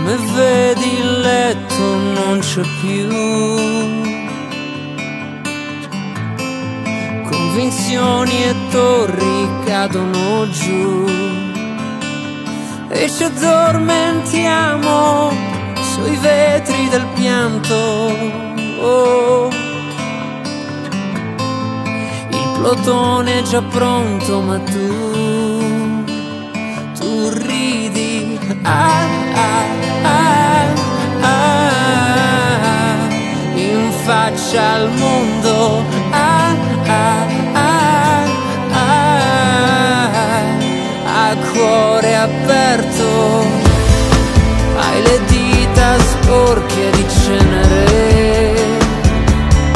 Come vedi il letto non c'è più, convinzioni e torri cadono giù, e ci addormentiamo sui vetri del pianto. Oh. Il plotone è già pronto ma tu ridi. In faccia al mondo. A cuore aperto, hai le dita sporche di cenere,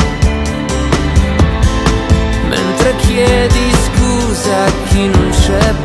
mentre chiedi scusa a chi non c'è